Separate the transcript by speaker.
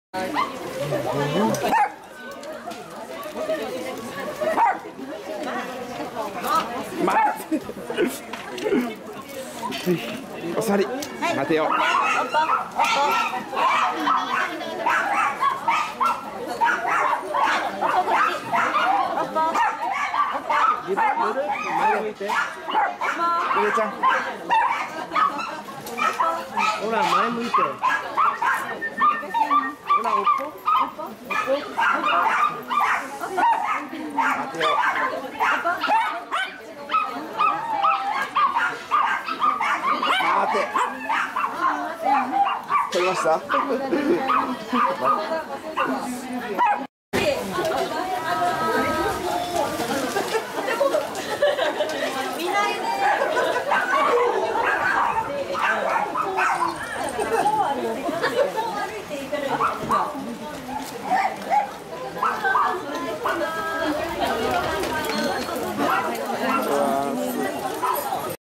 Speaker 1: お座り。待てよ。前向いて。ゆれちゃん。ほら前向いて。ほらおっぽ。待てよ。待て。取りました。